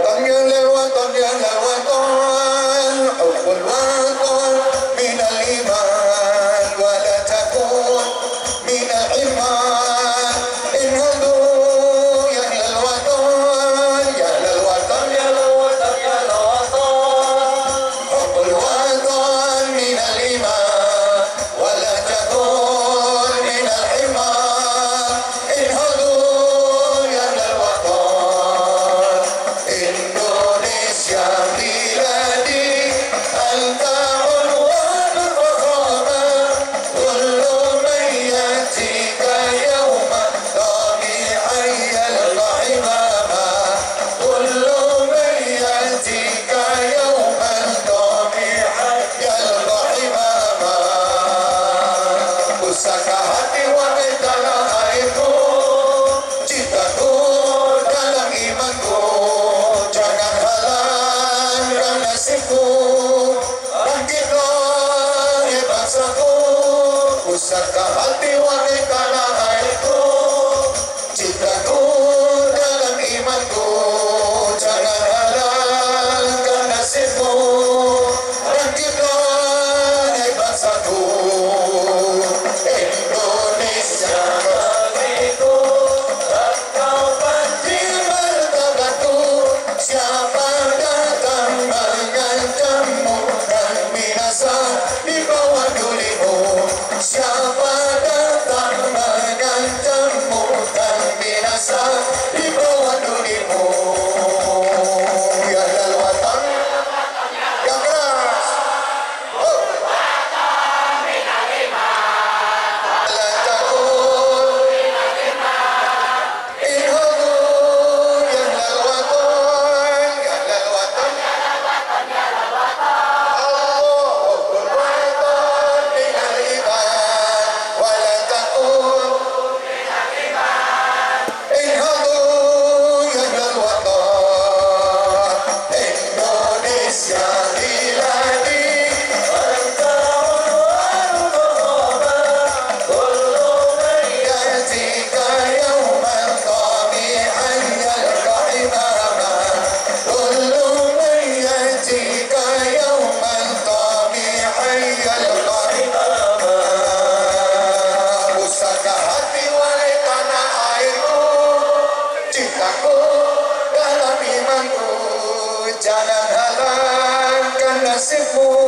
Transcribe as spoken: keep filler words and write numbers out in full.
الوطن يا للوطن يا للوطن حب الوطن من الإيمان ولا تكون من الحرمان انهضوا يا للوطن يا للوطن يا للوطن يا للوطن حب الوطن من الإيمان ولا تكون من الحرمان انهضوا يا للوطن إندونيسيا بلادي أنت عنوان الفخامة كل من يأتيك يوما طبيعي يلقى حمامة كل من يأتيك يوما طبيعي يلقى حمامة Pusaka hati wanita lahirku cintaku dalam imanku jangan halangkan nasibku bangkitlah ya bangsaku pusaka hati wanita lahirku cintaku dalam imanku jangan halangkan nasibku bangkitlah ya bangsaku Indonesia bagiku engkau pasti martabatku siapa datang mengancammu dan binasa di bawah dulimu siapa datang mengancammu dan binasa di bawah dulimu ya lelwatan yang keras oh. La takun inhadun ya lelwatan ya lelwatan Allahul watan min al-iman wa la takun inhadun ya lelwatan Indonesia biladi anta unwanul fahama kullu man yatika yawman tabi'an yalqa himama kullu man yatika yawman tabi'an yalqa himama pusaka hati wahai tanah airku cintaku dalam imanku jangan halangkan nasibmu